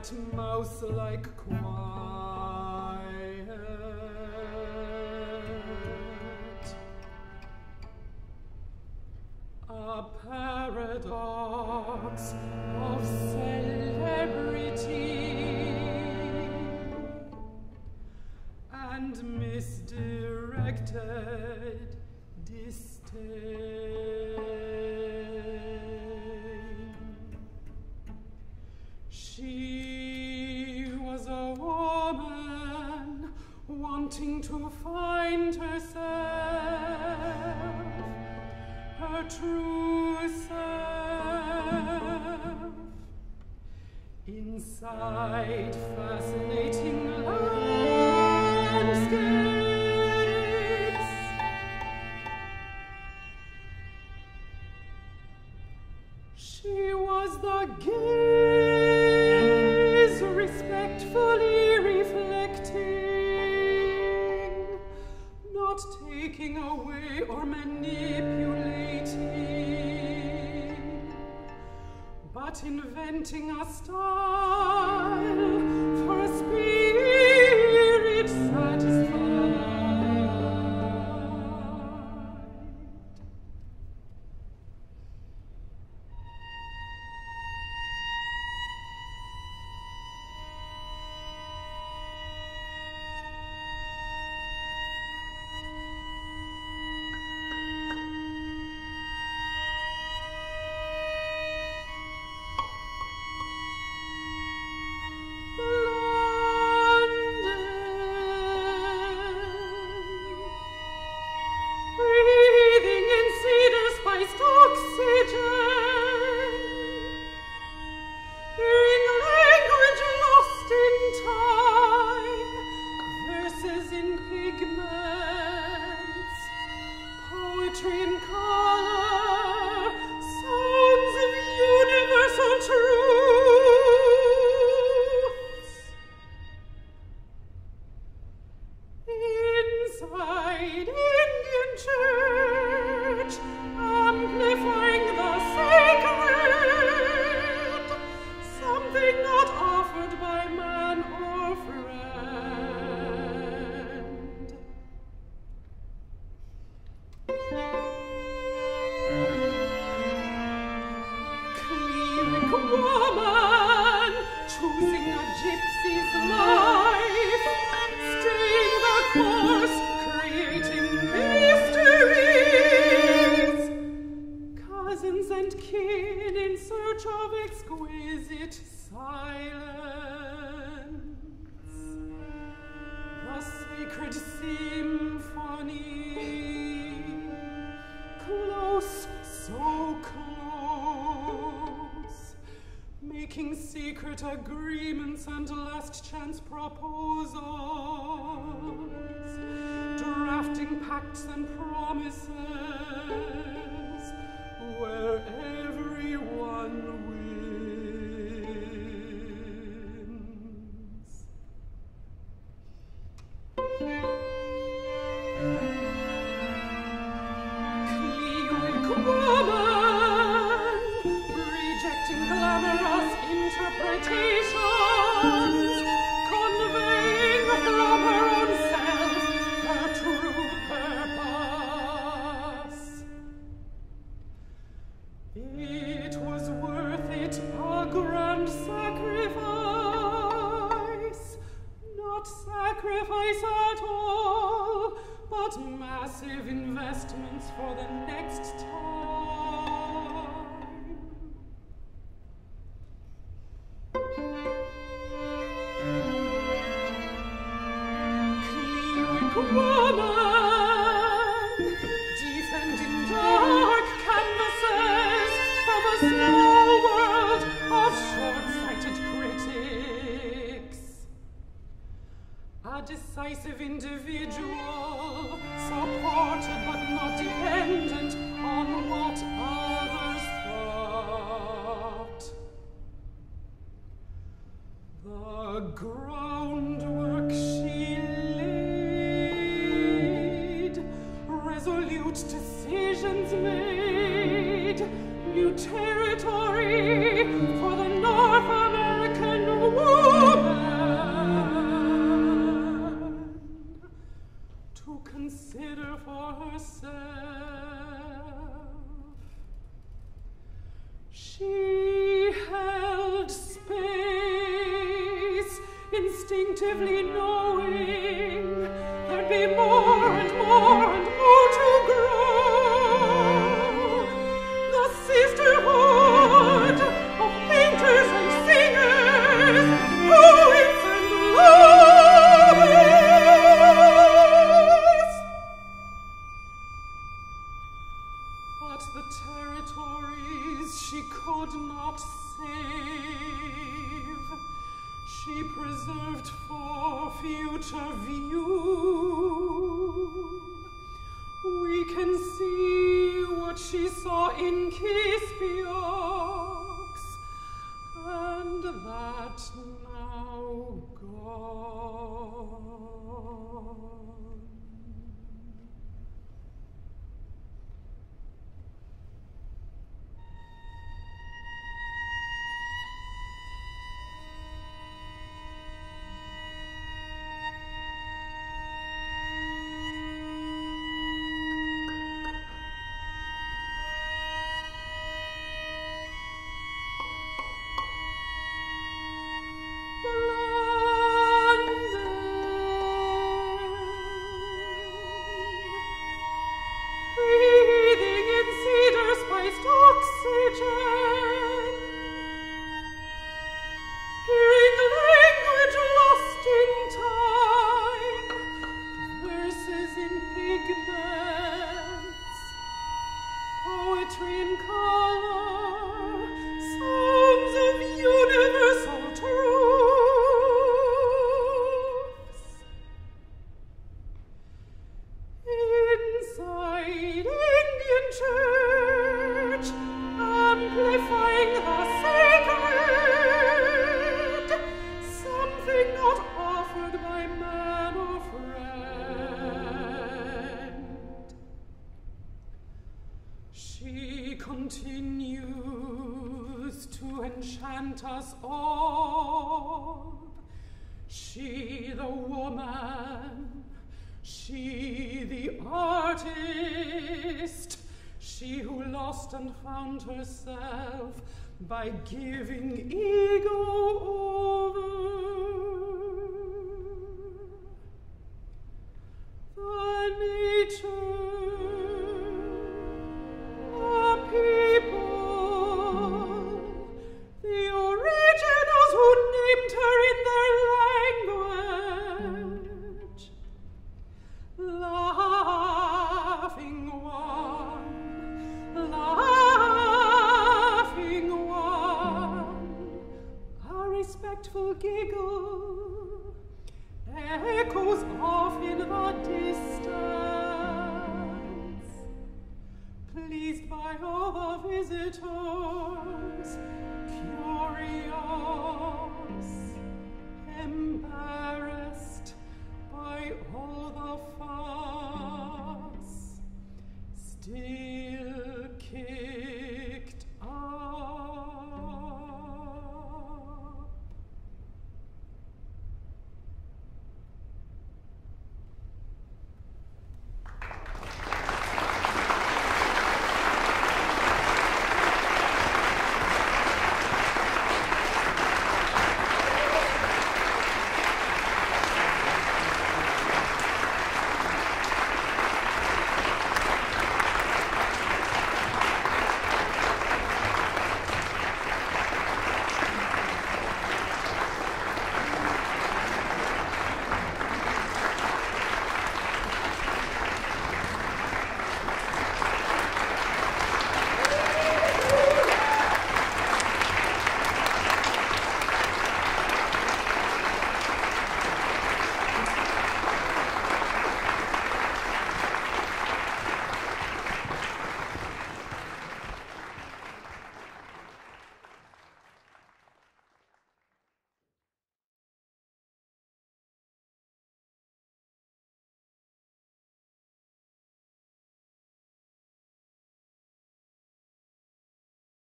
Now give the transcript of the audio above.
that mouse-like quiet, a paradox of celebrity and misdirected disdain. She was a woman wanting to find herself, her true self, inside fascinating landscapes. She was the gaze respectfully reflecting, not taking away or manipulating, but inventing a style for a spirit satisfied. Klee Wyck Woman, choosing a gypsy's life, staying the course, creating mysteries. Cousins and kin in search of exquisite silence. The sacred symphony, close, so close, making secret agreements and last chance proposals, drafting pacts and promises, where everyone wins. Klee Wyck Woman, rejecting glamorous interpretations, conveying from her own self her true purpose. It was worth it, a grand sacrifice, not sacrifice at all, but massive investments for the next time. Klee Wyck Woman, defending dark canvases from a small world of short-sighted critics. A decisive individual, supported but not dependent on what others thought. The groundwork she laid, resolute decisions made, new territory for the North American woman. for herself. She held space, instinctively knowing there'd be more and more and more to grow. The sisterhood of painters and singers, poets and lovers. But the territories she could not save, she preserved for future view. We can see what she saw in Kispiox, and that now gone. Breathing in cedar-spiced oxygen, hearing language lost in time, verses in pigments, poetry in color, sounds of universal truths. Inside Indian church, amplifying the sacred, something not offered by man or friend. She continues to enchant us all. She, the woman, she, the artist, she who lost and found herself by giving ego over